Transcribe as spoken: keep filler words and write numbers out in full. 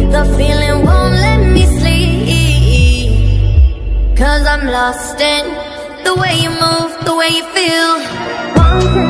The feeling won't let me sleep, 'cause I'm lost in the way you move, the way you feel. One